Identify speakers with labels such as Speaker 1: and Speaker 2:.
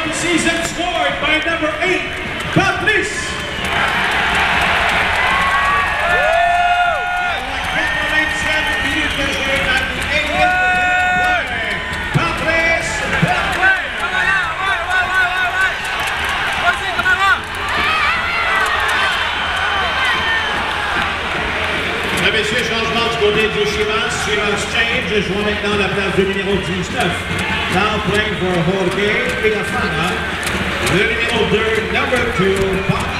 Speaker 1: the season scored by number 8, Patrice. Messieurs, changement du côté du Chivas, Chivas change, jouant maintenant la place du numéro 19. Now playing for Jorge Villafana, le numéro 2, number 2,